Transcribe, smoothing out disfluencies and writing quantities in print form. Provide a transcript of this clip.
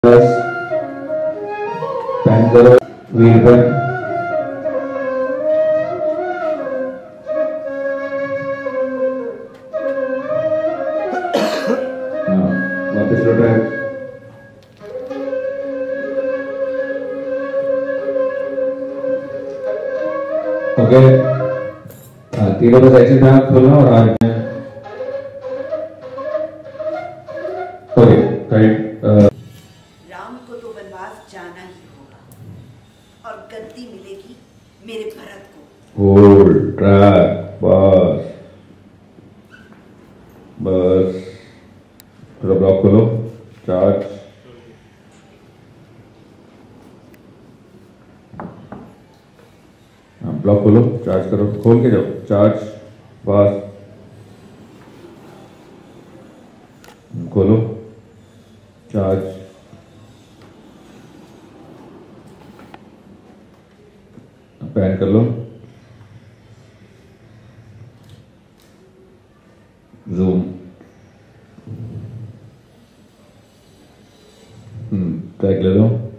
बस पैन करो व्हील पर। हाँ, वापस लो ट्रैक। ओके, हाँ तीनों बस एक्शन में खोलना और आगे ओके राइट। राम को तो वनवास जाना ही होगा और गद्दी मिलेगी मेरे भरत को। होल्ड ट्रैक बस बस थोड़ा ब्लॉक खोलो। चार्ज हाँ ब्लॉक खोलो, चार्ज करो, खोल के जाओ। चार्ज बस खोलो। चार्ज पैन कर लो। जूम ट्रैक ले लो।